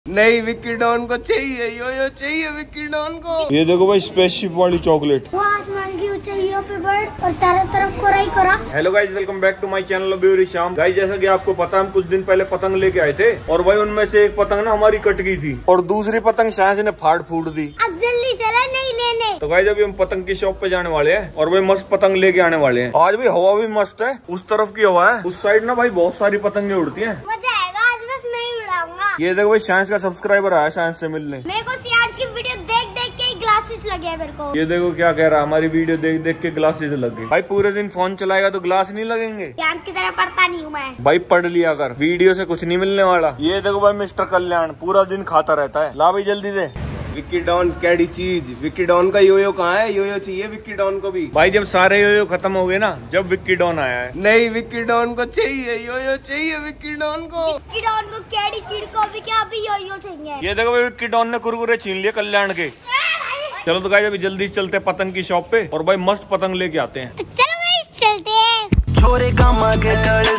नहीं, विक्की डॉन को चाहिए, यो चाहिए विक्की डॉन को। ये देखो भाई स्पेसशिप वाली चॉकलेट। वो आसमान की ऊंचाइयों पे बढ़ और चारों तरफ कोराई कोरा। Hello guys, welcome back to my channel beauty Shyam. Guys जैसा कि आपको पता है, हम कुछ दिन पहले पतंग लेके आए थे और भाई उनमें से एक पतंग ना हमारी कट गई थी और दूसरी पतंग साइंस ने फाड़ फूट दी। अब जल्दी चला नहीं लेने। तो गाइज अभी हम पतंग की शॉप पे जाने वाले हैं और भाई मस्त पतंग लेके आने वाले हैं। आज भी हवा भी मस्त है, उस तरफ की हवा है, उस साइड ना भाई बहुत सारी पतंगे उड़ती है। मजा आएगा, आज बस मैं ही उड़ाऊंगा। ये देखो भाई साइंस का सब्सक्राइबर आया साइंस से मिलने। मेरे को सियाज की वीडियो देख देख के ग्लासेस लगे हैं मेरे को। ये देखो क्या कह रहा है, हमारी वीडियो देख देख के ग्लासेस लग गई। भाई पूरे दिन फोन चलाएगा तो ग्लास नहीं लगेंगे? ज्ञान की तरह पढ़ता नहीं हूँ मैं। भाई पढ़ लिया कर, वीडियो से कुछ नहीं मिलने वाला। ये देखो भाई मिस्टर कल्याण पूरा दिन खाता रहता है। ला भाई जल्दी दे। विक्की डॉन कैडी चीज। विक्की डॉन का योयो कहाँ है? योयो चाहिए विक्की डॉन को भी। भाई जब सारे योयो खत्म हो गए ना, जब विक्की डॉन आया है। नहीं, विक्की डॉन को चाहिए, योयो चाहिए विक्की डॉन को। विक्की डॉन को कैडी चीड़ को भी क्या अभी यो चाहिए। ये देखो भाई विक्की डॉन ने कुरकुरे छीन लिए कल्याण के। चलो तो गाइस अभी जल्दी चलते पतंग की शॉप पे और भाई मस्त पतंग लेके आते हैं। तो चलो गाइस चलते हैं। छोरे गमा के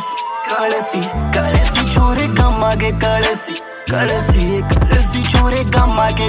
कड़सी छोरे गमा के कड़सी छोरे गमा के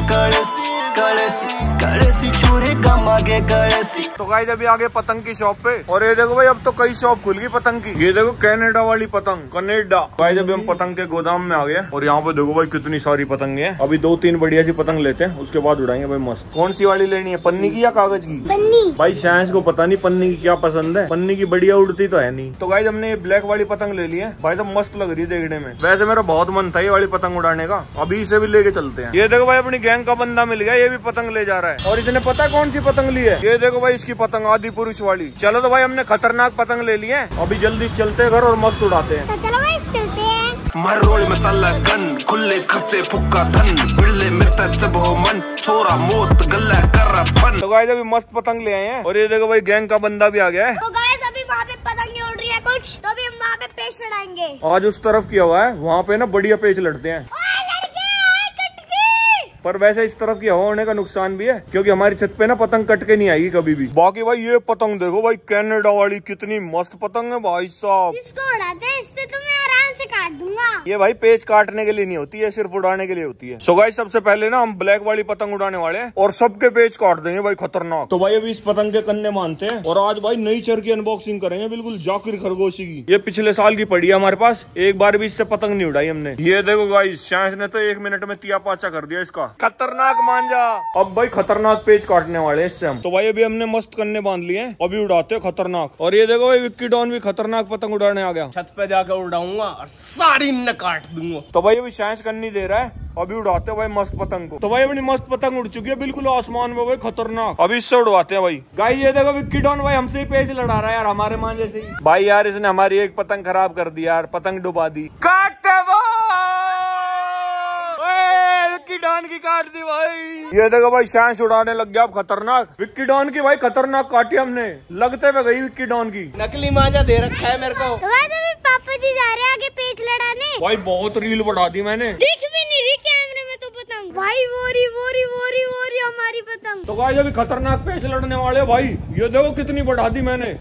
कड़सी छोरे गमा के कड़सी। तो गाइस अभी आगे पतंग की शॉप पे और ये देखो भाई अब तो कई शॉप खुल गई पतंग की। ये देखो कनाडा वाली पतंग, कनाडा। गाइस अभी हम पतंग के गोदाम में आ गए और यहाँ पे देखो भाई कितनी सारी पतंगे हैं। अभी 2-3 बढ़िया सी पतंग लेते हैं, उसके बाद उड़ाएंगे भाई मस्त। कौन सी वाली लेनी है, पन्नी की या कागज की? पन्नी। भाई साइंस को पता नहीं पन्नी की क्या पसंद है, पन्नी की बढ़िया उड़ती तो है नहीं। तो गाइस हमने ये ब्लैक वाली पतंग ले ली है। भाई तो मस्त लग रही है देखने में। वैसे मेरा बहुत मन था ये वाली पतंग उड़ाने का, अभी इसे भी लेके चलते हैं। ये देखो भाई अपनी गैंग का बंदा मिल गया, ये भी पतंग ले जा रहा है और इसने पता कौन सी पतंग ली है। ये देखो भाई इसकी पतंग आदि पुरुष वाली। चलो तो भाई हमने खतरनाक पतंग ले ली है, अभी जल्दी चलते हैं घर और मस्त उड़ाते हैं। तो चलो गाइस चलते हैं। मरोड़ में चला गन खुले खर्चे फुक्का धन बिड़ले मिलता जब हो मन छोरा मोत गल्ला कर फन। तो गाइस अभी मस्त पतंग ले आए हैं और ये देखो भाई गैंग का बंदा भी आ गया है। तो गाइस अभी वहाँ पे पतंगे उड़ रही है कुछ, तो अभी हम वहाँ पे पेच लड़ाएंगे। आज उस तरफ किया हुआ है, वहाँ पे ना बढ़िया पेच लड़ते हैं। पर वैसे इस तरफ की हवा होने का नुकसान भी है, क्योंकि हमारी छत पे ना पतंग कट के नहीं आएगी कभी भी। बाकी भाई ये पतंग देखो भाई कनाडा वाली, कितनी मस्त पतंग है भाई साहब। इसको उड़ाते हैं, इससे तो मैं आराम से काट दूंगा। ये भाई पेच काटने के लिए नहीं होती है, सिर्फ उड़ाने के लिए होती है। सो गाइस सबसे पहले ना हम ब्लैक वाली पतंग उड़ाने वाले हैं और सबके पेच काट देंगे भाई खतरनाक। तो भाई अभी इस पतंग के कन्ने मानते हैं और आज भाई नई चर की अनबॉक्सिंग करेंगे, बिल्कुल जाकिर खरगोशी की। ये पिछले साल की पड़ी है हमारे पास, एक बार भी इससे पतंग नहीं उड़ाई हमने। ये देखो गाइस साइंस ने तो 1 मिनट में तिया पाचा कर दिया इसका, खतरनाक मांझा। अब भाई खतरनाक पेच काटने वाले इससे हम। तो भाई अभी हमने मस्त कन्ने बांध लिए हैं, अभी उड़ाते हैं खतरनाक। और ये देखो भाई विक्की डॉन भी खतरनाक पतंग उड़ाने आ गया। छत पे जाकर उड़ाऊंगा और सारी न काट दूंगा। तो भाई अभी साइंस करनी दे रहा है, अभी उड़ाते हैं भाई मस्त पतंग को। तो भाई अपनी मस्त पतंग उड़ चुकी है बिल्कुल आसमान में भाई खतरनाक, अभी इससे उड़वाते हैं भाई। गाइस ये देखो विक्की डॉन भाई हमसे ही पेच लड़ा रहा है यार, हमारे मांझे से ही। भाई यार इसने हमारी एक पतंग खराब कर दी यार, पतंग डुबा दी। काटते वो विक्की डॉन की काट दी भाई। ये देखो भाई साइंस उड़ाने लग गया अब खतरनाक। विक्की डॉन की भाई खतरनाक काटी हमने, लगते पे गई विक्की डॉन की। नकली मांझा दे रखा है मेरे को। तो गाइस अभी पापा जी जा रहे हैं आगे पेच लड़ाने। भाई बहुत रील बढ़ा दी मैंने, दिख भी नहीं रही कैमरे में तो पतंग। भाई वोरी वोरी वोरी वोरी हमारी पतंग। तो गाइस अभी खतरनाक पेच लड़ने वाले भाई। ये देखो कितनी बढ़ा दी मैंने।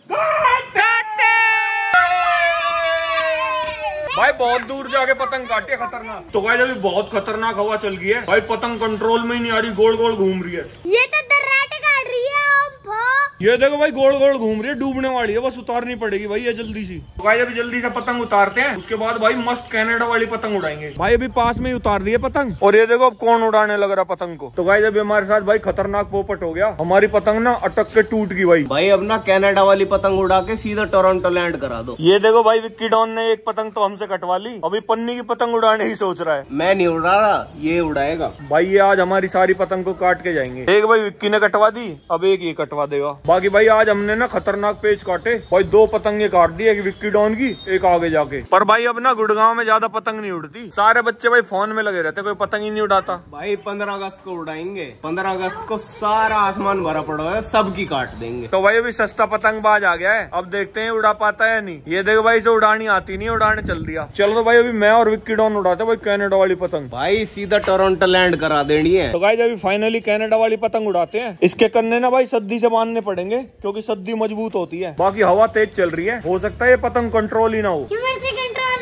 भाई बहुत दूर जाके पतंग काटे खतरनाक। तो गाइस अभी बहुत खतरनाक हवा चल गई है भाई, पतंग कंट्रोल में ही नहीं आ रही, गोल गोल घूम रही है। ये तो दर्राटे काट रही है। ये देखो भाई गोल गोल घूम रही है, डूबने वाली है, बस उतारनी पड़ेगी भाई ये जल्दी सी। तो भाई अभी जल्दी से पतंग उतारते हैं, उसके बाद भाई मस्त कनाडा वाली पतंग उड़ाएंगे। भाई अभी पास में ही उतार दी है पतंग और ये देखो अब कौन उड़ाने लग रहा पतंग को। तो गाइस अभी हमारे साथ भाई खतरनाक पोपट हो गया, हमारी पतंग ना अटक के टूट गई भाई। भाई अब ना कनाडा वाली पतंग उड़ा के सीधा टोरंटो लैंड करा दो। ये देखो भाई विक्की डॉन ने एक पतंग तो हमसे कटवा ली, अभी पन्नी की पतंग उड़ाने ही सोच रहा है। मैं नहीं उड़ा रहा, ये उड़ाएगा। भाई ये आज हमारी सारी पतंग को काट के जाएंगे। एक भाई विक्की ने कटवा दी, अब एक ये कटवा देगा। बाकी भाई आज हमने ना खतरनाक पेच काटे भाई, 2 पतंगे काट दी, एक विक्की डॉन की एक आगे जाके। पर भाई अब ना गुड़गांव में ज्यादा पतंग नहीं उड़ती, सारे बच्चे भाई फोन में लगे रहते, कोई पतंग ही नहीं उड़ाता। भाई 15 अगस्त को उड़ाएंगे, 15 अगस्त को सारा आसमान भरा पड़ा है, सबकी काट देंगे। तो भाई अभी सस्ता पतंगबाज आ गया है, अब देखते हैं उड़ा पाता है नहीं। ये देखो भाई इसे उड़ानी आती नहीं, उड़ाने चल दिया। चलो तो भाई अभी मैं और विक्की डॉन उड़ाते भाई कनाडा वाली पतंग। भाई सीधा टोरंटो लैंड करा देनी है। तो गाइस अभी फाइनली कनाडा वाली पतंग उड़ाते हैं। इसके कन्ने ना भाई सद्दी से बांधने पड़ेंगे, क्योंकि सद्दी मजबूत होती है। बाकी हवा तेज चल रही है, हो सकता है ये पतंग कंट्रोल ही ना हो। कंट्रोल आ जाएगी।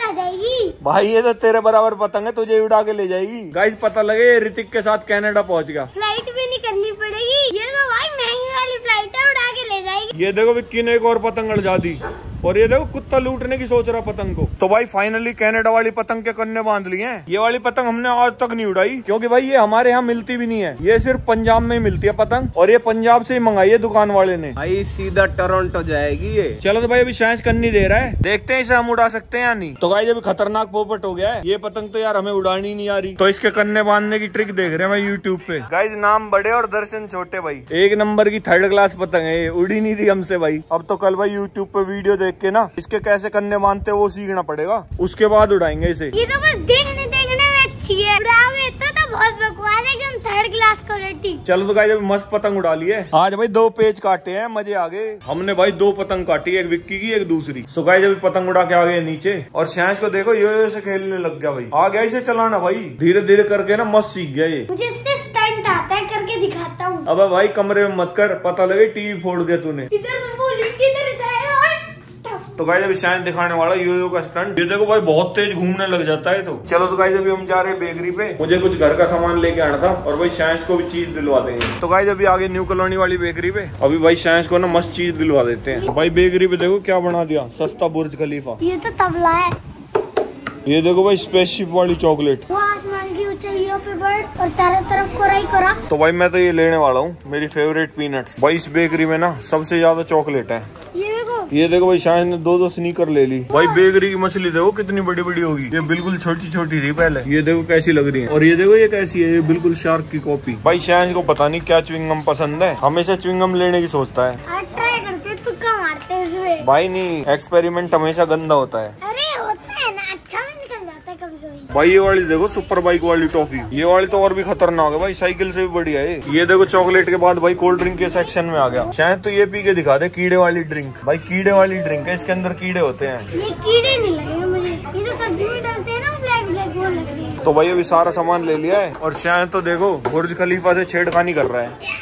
जाएगी। भाई ये तो तेरे बराबर पतंग है, तुझे उड़ा के ले जाएगी। गाइस पता लगे ये ऋतिक के साथ कनाडा पहुंच गया। फ्लाइट भी नहीं करनी पड़ेगी, ये तो भाई महंगी वाली फ्लाइट है, उड़ा के ले जाएगी। ये देखो विक्की ने एक और पतंग अड़जा दी, और ये देखो कुत्ता लूटने की सोच रहा पतंग को। तो भाई फाइनली कनाडा वाली पतंग के कन्ने बांध लिए हैं। ये वाली पतंग हमने आज तक नहीं उड़ाई, क्योंकि भाई ये हमारे यहाँ मिलती भी नहीं है, ये सिर्फ पंजाब में ही मिलती है पतंग, और ये पंजाब से ही मंगाई है दुकान वाले ने। भाई सीधा टोरंटो जाएगी ये। चलो तो भाई अभी शायद करनी दे रहा है, देखते हैं इसे हम उड़ा सकते हैं या नहीं। तो भाई जब खतरनाक पोपट हो गया है ये पतंग, तो यार हमें उड़ानी नहीं आ रही, तो इसके कन्ने बांधने की ट्रिक देख रहे हैं भाई यूट्यूब पे। गाइस नाम बड़े और दर्शन छोटे, भाई एक नंबर की थर्ड क्लास पतंग है ये, उड़ी नहीं रही हमसे भाई। अब तो कल भाई यूट्यूब पे वीडियो देख के ना इसके कैसे कन्ने बांधते वो सीखना पड़ेगा, उसके बाद उड़ाएंगे इसे। ये तो बस देखने में अच्छी है, उड़ाओगे तो बहुत बकवास है, एकदम थर्ड क्लास क्वालिटी। चलो तो गाइस अभी मस्त पतंग उड़ा लिए। आज भाई 2 पेज काटे हैं, मजे आ गए। हमने भाई 2 पतंग काटी, एक विक्की की एक दूसरी। सो गाइस अभी पतंग उड़ा के आ गए नीचे, और शैंस को देखो यो से खेलने लग गया भाई, आ गया इसे चलाना भाई, धीरे धीरे करके ना मस्त सीख गया ये। मुझे इससे स्टंट आता है, करके दिखाता हूँ। अब भाई कमरे में मत कर, पता लगे टीवी फोड़ दिया तूने। इधर से बोल, इधर जाएगा। तो गाइस अभी शायद दिखाने वाला यो का स्टंट, ये देखो भाई बहुत तेज घूमने लग जाता है। तो चलो तो गाइस अभी हम जा रहे हैं बेकरी पे, मुझे कुछ घर का सामान लेके आना था, और भाई शायद को भी चीज दिलवा देंगे। तो गाइस अभी आगे न्यू कॉलोनी वाली बेकरी पे, अभी भाई शायद को ना मस्त चीज दिलवा देते हैं। भाई बेकरी पे देखो क्या बना दिया, सस्ता बुर्ज खलीफा। ये तो तबला है। ये देखो भाई स्पेसशिप वाली चॉकलेट, वो आसमान की ऊंचाइयों पे बर्ड, और चारों तरफ कोराई कोरा। तो भाई मैं तो ये लेने वाला हूँ, मेरी फेवरेट पीनट्स। भाई इस बेकरी में ना सबसे ज्यादा चॉकलेट है। ये देखो भाई शायद ने 2 स्नीकर ले ली। भाई बेकरी की मछली देखो कितनी बड़ी बड़ी होगी, ये बिल्कुल छोटी छोटी थी पहले, ये देखो कैसी लग रही है, और ये देखो ये कैसी है, ये बिल्कुल शार्क की कॉपी। भाई शायद को पता नहीं क्या च्युइंगम पसंद है, हमेशा च्युइंगम लेने की सोचता है। ट्राई करते, तुक्का मारते इसमें। भाई नहीं, एक्सपेरिमेंट हमेशा गंदा होता है। अरे होता है ना, अच्छा भी निकल जाता है कभी कभी। भाई ये वाली देखो सुपर बाइक वाली टॉफी, ये वाली तो और भी खतरनाक है भाई, साइकिल से भी बढ़िया है। ये देखो चॉकलेट के बाद भाई कोल्ड ड्रिंक के सेक्शन में आ गया। शायद तो ये पी के दिखा दे कीड़े वाली ड्रिंक। भाई कीड़े वाली ड्रिंक है, इसके अंदर कीड़े होते हैं। ये कीड़े नहीं लगे मुझे, ये जो सब्जी में डालते हैं ना ब्लैक ब्लैक वो लग रही है। तो भाई अभी सारा सामान ले लिया है, और शायद तो देखो बुर्ज खलीफा से छेड़खानी कर रहा है।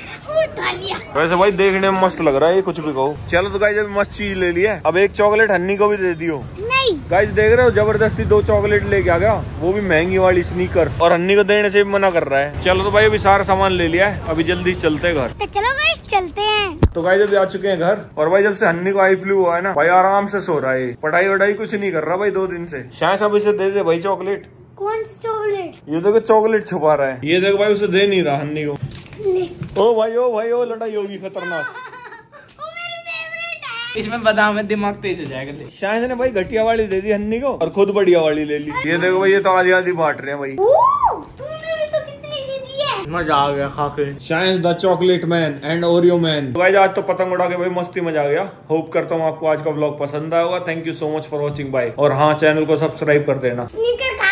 वैसे भाई देखने में मस्त लग रहा है, ये कुछ भी कहो। चलो तो गाइस अभी मस्त चीज ले लिया है, अब एक चॉकलेट हन्नी को भी दे दियो। नहीं गाइस देख रहे हो, जबरदस्ती 2 चॉकलेट लेके आ गया, वो भी महंगी वाली स्नीकर्स, और हन्नी को देने से भी मना कर रहा है। चलो तो भाई अभी सारा सामान ले लिया है, अभी जल्दी चलते हैं घर। तो चलो गाइस चलते हैं। तो गाइस अभी आ चुके हैं घर, और भाई जब से हन्नी को आई फ्लू हुआ है ना भाई, आराम से सो रहा है, पढ़ाई वढ़ाई कुछ नहीं कर रहा भाई 2 दिन से। शायद अब इसे दे दे भाई चॉकलेट। कौन सी चॉकलेट? ये देखो चॉकलेट छुपा रहा है, ये देखो भाई उसे दे नहीं रहा हन्नी को। ओ भाई ओ लड़ाई होगी खतरनाक। वो मेरी फेवरेट है। इसमें बादाम में दिमाग तेज हो जाएगा। शायद ने भाई घटिया वाली दे दी हन्नी को, और खुद बढ़िया वाली ले ली। ये देखो भाई ये तो आधी आधी बांट रहे हैं भाई। तुमने भी तो कितनी सीधी है। मजा आ गया खा के। शायद the chocolate man and Oreo man. तो गाइस आज तो पतंग उड़ा के भाई मस्ती मजा आ गया। होप करता हूँ आपको आज का व्लॉग पसंद आया होगा। Thank you so much for watching bye, और हाँ चैनल को सब्सक्राइब कर देना। स्नीकर